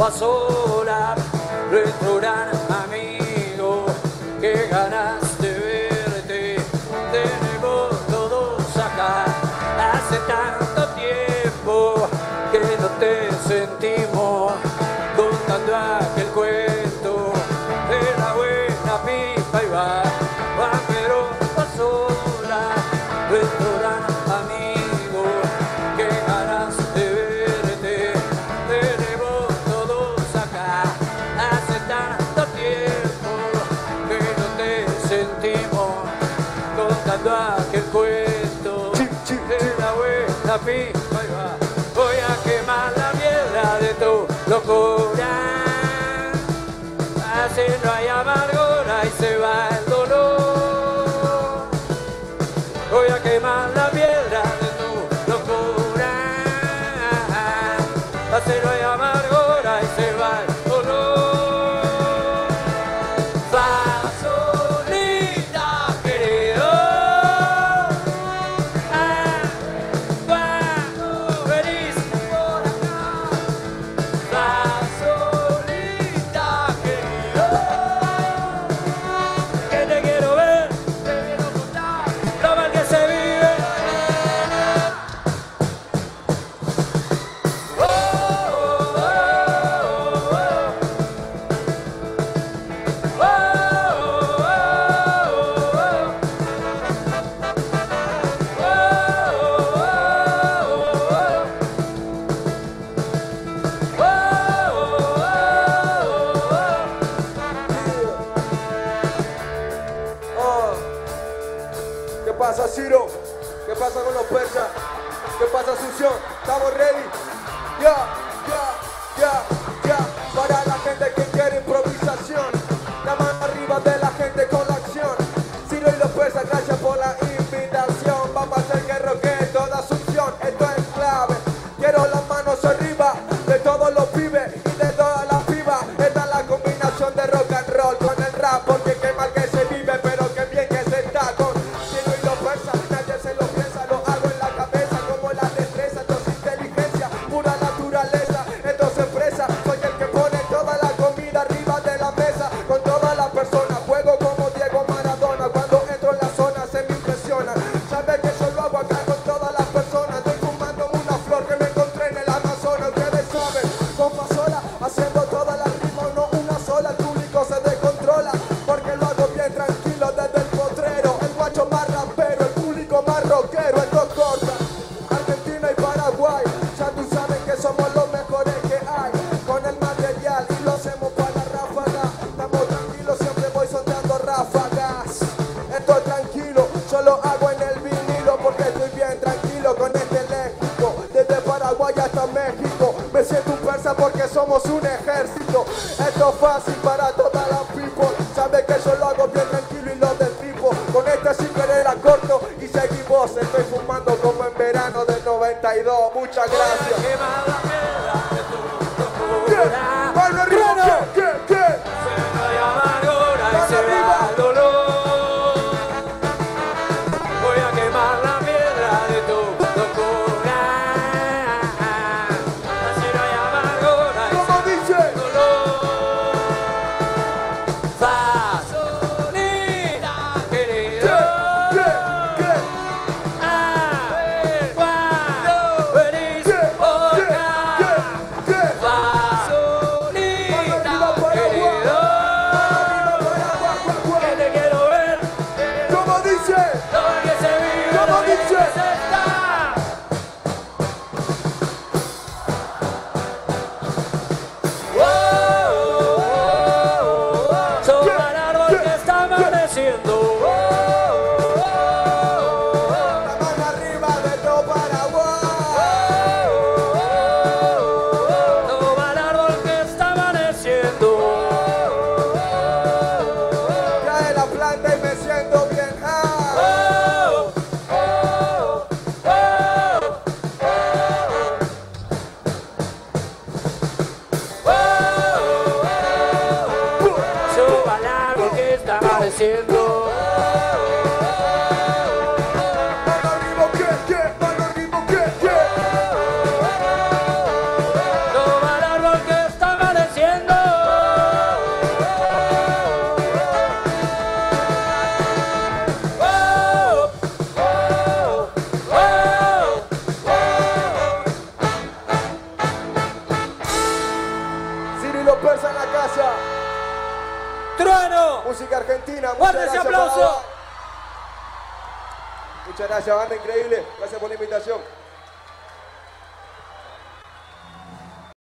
a solas, nuestro gran amigo, qué ganas de verte, tenemos todos acá, hace tanto tiempo que no te sentimos, contando aquel cuento de la buena pipa y va, pero a solas, nuestro gran amigo, qué ganas de verte, tenemos todos acá, hace tanto tiempo que no te sentimos, contando aquel cuento de la buena pipa y va, voy a quemar la mierda de tu locura, así no hay amargura y se va el dolor, voy a quemar la piedra de tu locura, así no hay amargura y se va el dolor. Fasolita, querido, cuando venís por acá. Fasolita, querido, que te quiero ver, te quiero contar lo mal que se vive. ¿Qué pasa, Ciro? ¿Qué pasa con los persas? ¿Qué pasa, Asunción? ¿Estamos ready? Ya. Para la gente que quiere improvisación, la mano arriba de la gente con la acción. Ciro y los persas, gracias por la invitación. Vamos a hacer que roque toda Asunción. Esto es clave. Quiero las manos arriba de todos los pibes y de todas las pibas. Esta es la combinación de rock and roll con el rap, porque qué mal que se vive, pero qué bien que se está con Ciro y los persas. Nadie se lo piensa, lo hago en la cabeza como la destreza. Esto es inteligencia, pura naturaleza. Esto se expresa, soy el que pone toda la comida arriba de la mesa. Con todas las personas, juego como Diego Maradona. Cuando entro en la zona se me impresiona. Sabe que yo lo hago acá con todas las personas. Estoy fumando una flor que me encontré en el Amazonas. Ustedes saben, con Fasola, haciendo todas las rimas, no una sola. El público se descontrola, porque lo hago bien tranquilo desde el potrero. El guacho más rapero, el público más rockero. Esto corta, Argentina y Paraguay. Ya tú sabes que somos los mejores que hay. Con el material y lo hacemos para la ráfaga. Estamos tranquilos, siempre voy soltando ráfagas. Estoy tranquilo, yo lo hago en el vinilo, porque estoy bien tranquilo con este eléctrico. Desde Paraguay hasta México, me siento un persa porque somos un ejército. Esto es fácil para todas las people. Sabe que yo lo hago bien tranquilo y lo del tipo. Con este single era corto y seguimos. Estoy fumando como en verano del 92. Muchas gracias. Quemar la piedra de tu ¿Qué? locura, ¡Mano arriba! ¿Qué? se no hay amargura y se va el dolor. Voy a quemar la piedra de tu locura, así no hay amargura y ¿Cómo dice? dolor. Fasolita, querido, cuando venís por acá. Fasolita, querido, que te quiero ver, ¿Cómo dice? todo el que se vive, ¿Cómo todo el que dice? se está. Sobre el árbol que está amaneciendo. La mano arriba de todo Paraguay. Sobre el árbol que está amaneciendo. Trae la planta y me siento bien high. Sobre el árbol que está amaneciendo. Mano arriba, ¿qué? Mano arriba, ¿qué? Sobre el árbol que está amaneciendo. Trueno. Música argentina. Muchas Fuerte ese gracias, aplauso. Panamá. Muchas gracias, banda increíble. Gracias por la invitación.